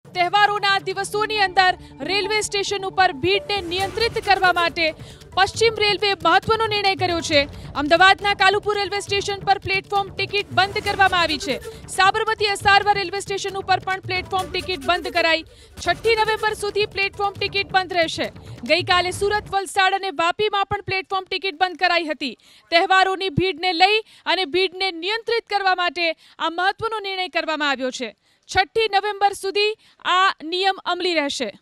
તહેવારોના દિવસોની અંદર રેલવે સ્ટેશન ઉપર ભીડને નિયંત્રિત કરવા માટે પશ્ચિમ રેલવે મહત્વનો નિર્ણય કર્યો છે। અમદાવાદના કાલુપુર રેલવે સ્ટેશન પર પ્લેટફોર્મ ટિકિટ બંધ કરવામાં આવી છે। સાબરમતી અસારવા રેલવે સ્ટેશન ઉપર પણ પ્લેટફોર્મ ટિકિટ બંધ કરાઈ। 6 નવેમ્બર સુધી પ્લેટફોર્મ ટિકિટ બંધ રહેશે। ગઈકાલે સુરત, વલસાડ અને વાપીમાં પણ પ્લેટફોર્મ ટિકિટ બંધ કરાઈ હતી। તહેવારોની ભીડને લઈ અને ભીડને નિયંત્રિત કરવા માટે આ મહત્વનો નિર્ણય કરવામાં આવ્યો છે। 6 નવેમ્બર સુધી આ નિયમ અમલી રહેશે।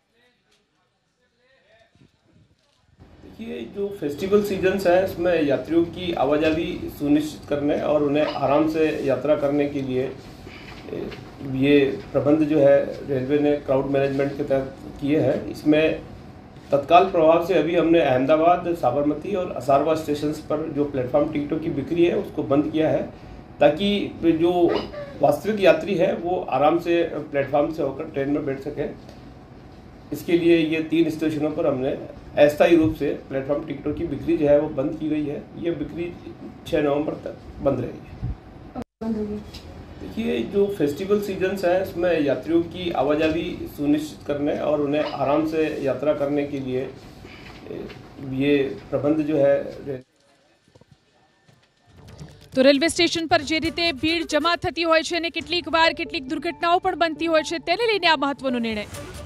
देखिए, जो फेस्टिवल सीजन्स है इसमें यात्रियों की आवाजाही सुनिश्चित करने और उन्हें आराम से यात्रा करने के लिए ये प्रबंध जो है रेलवे ने क्राउड मैनेजमेंट के तहत किए हैं। इसमें तत्काल प्रभाव से अभी हमने अहमदाबाद, साबरमती और असारवा स्टेशन पर जो प्लेटफॉर्म टिकटों की बिक्री है उसको बंद किया है, ताकि जो वास्तविक यात्री है वो आराम से प्लेटफॉर्म से होकर ट्रेन में बैठ सके। इसके लिए ये 3 स्टेशनों पर हमने अस्थायी रूप से प्लेटफॉर्म टिकटों की बिक्री जो है वो बंद की गई है। ये बिक्री 6 नवंबर तक बंद रहेगी। देखिए, जो फेस्टिवल सीजन्स है इसमें यात्रियों की आवाजाही सुनिश्चित करने और उन्हें आराम से यात्रा करने के लिए ये प्रबंध जो है। तो रेलवे स्टेशन पर जे रीते भीड़ जमा थती होय छे ने केटलीक वार केटलीक दुर्घटनाओं पण बनती होय छे, तेने लईने आ महत्वनो निर्णय।